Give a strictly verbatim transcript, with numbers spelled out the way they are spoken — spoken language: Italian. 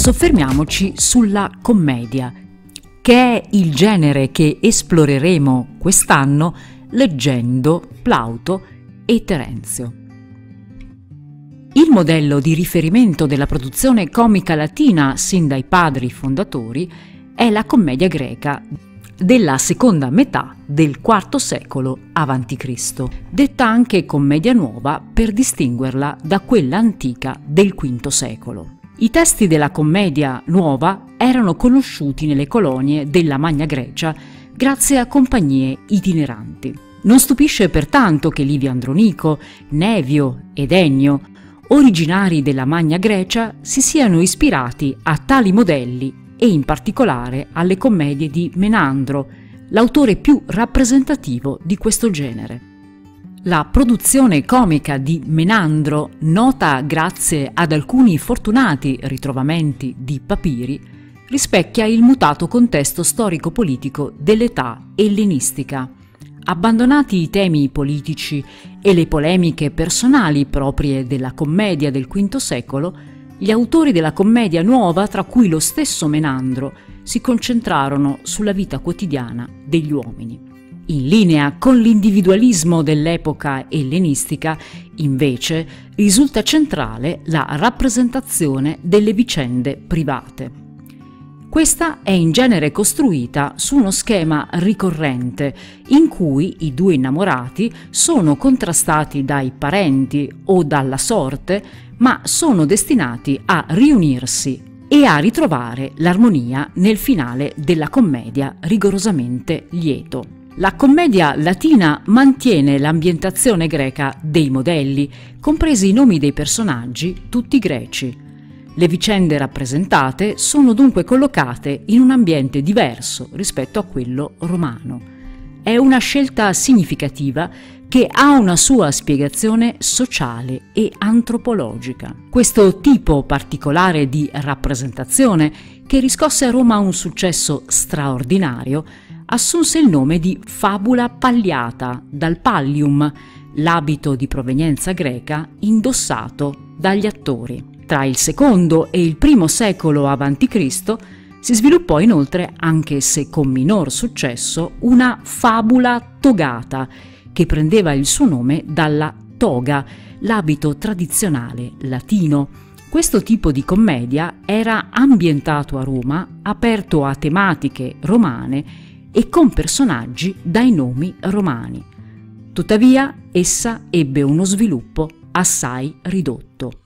Soffermiamoci sulla commedia, che è il genere che esploreremo quest'anno leggendo Plauto e Terenzio. Il modello di riferimento della produzione comica latina sin dai padri fondatori è la commedia greca della seconda metà del quarto secolo avanti Cristo, detta anche commedia nuova per distinguerla da quella antica del quinto secolo. I testi della commedia nuova erano conosciuti nelle colonie della Magna Grecia grazie a compagnie itineranti. Non stupisce pertanto che Livio Andronico, Nevio ed Ennio, originari della Magna Grecia, si siano ispirati a tali modelli e in particolare alle commedie di Menandro, l'autore più rappresentativo di questo genere. La produzione comica di Menandro, nota grazie ad alcuni fortunati ritrovamenti di papiri, rispecchia il mutato contesto storico-politico dell'età ellenistica. Abbandonati i temi politici e le polemiche personali proprie della commedia del quinto secolo, gli autori della commedia nuova, tra cui lo stesso Menandro, si concentrarono sulla vita quotidiana degli uomini. In linea con l'individualismo dell'epoca ellenistica, invece, risulta centrale la rappresentazione delle vicende private. Questa è in genere costruita su uno schema ricorrente, in cui i due innamorati sono contrastati dai parenti o dalla sorte, ma sono destinati a riunirsi e a ritrovare l'armonia nel finale della commedia rigorosamente lieto. La commedia latina mantiene l'ambientazione greca dei modelli, compresi i nomi dei personaggi, tutti greci. Le vicende rappresentate sono dunque collocate in un ambiente diverso rispetto a quello romano. È una scelta significativa che ha una sua spiegazione sociale e antropologica. Questo tipo particolare di rappresentazione, che riscosse a Roma un successo straordinario, assunse il nome di fabula palliata, dal pallium, l'abito di provenienza greca indossato dagli attori. Tra il secondo e il primo secolo avanti Cristo si sviluppò inoltre, anche se con minor successo, una fabula togata, che prendeva il suo nome dalla toga, l'abito tradizionale latino. Questo tipo di commedia era ambientato a Roma, aperto a tematiche romane e con personaggi dai nomi romani. Tuttavia, essa ebbe uno sviluppo assai ridotto.